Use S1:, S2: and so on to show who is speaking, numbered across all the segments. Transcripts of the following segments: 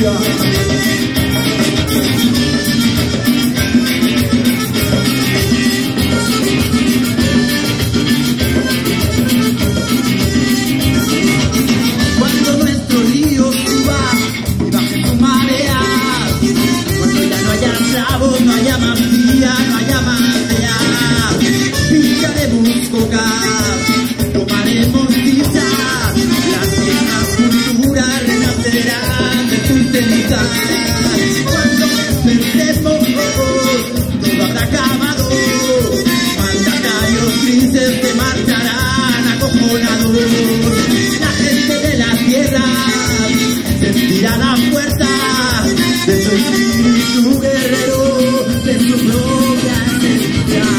S1: Cuando nuestro río suba y baje su marea, cuando ya no haya esclavos, no haya más día, no haya más día, pincharemos coca, tomaremos tiza, las viejas culturas renacerán de sus cenizas. Cuando despertemos, todo habrá acabado, mandatarios grises se marcharán acojonados. La gente de la tierra sentirá la fuerza de su espíritu guerrero, de su propia esencia.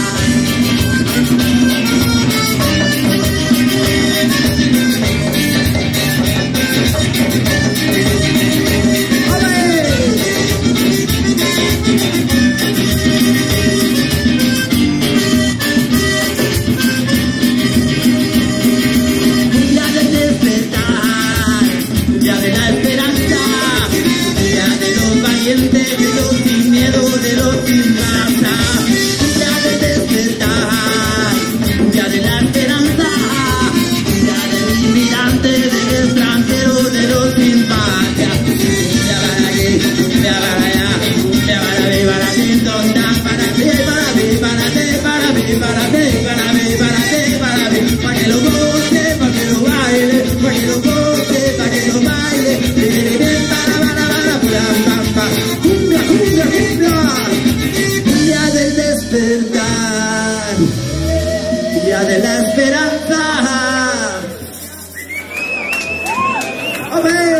S1: De los sin miedo, de los sin raza, día de despertar, día de la esperanza, día del inmigrante, del extranjero, de los sin patria. Cumbia para aquí, cumbia para allá, cumbia para mí, para ti, tonta, para ti, para mí, para ti, para mí, para ti, para mí, para ti, para mí, para que lo goce, para que lo baile, para que lo goce, para que lo baile, cumbia, cumbia, cumbia, día del despertar, día de la esperanza. ¡Amén!